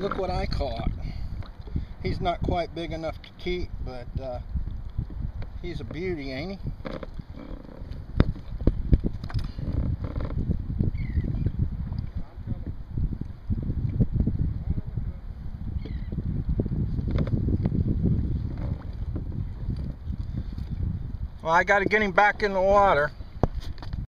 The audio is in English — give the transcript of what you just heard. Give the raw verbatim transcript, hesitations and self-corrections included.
Look what I caught. He's not quite big enough to keep, but uh, he's a beauty, ain't he? Well, I got to get him back in the water.